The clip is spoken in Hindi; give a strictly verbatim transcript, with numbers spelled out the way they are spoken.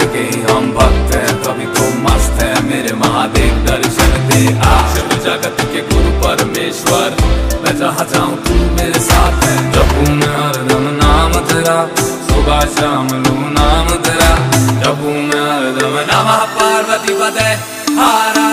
के ही हम भक्त हैं, कभी तो मस्त है मेरे महादेव दर्शन दे आ। शिव जगत के गुरु परमेश्वर, मैं जहाँ जाऊँ तू मेरे साथ है। जपू मैं हरदम नाम तेरा, सुबह शाम लू नाम तेरा। जपू मैं हरदम नमः पार्वती पते हर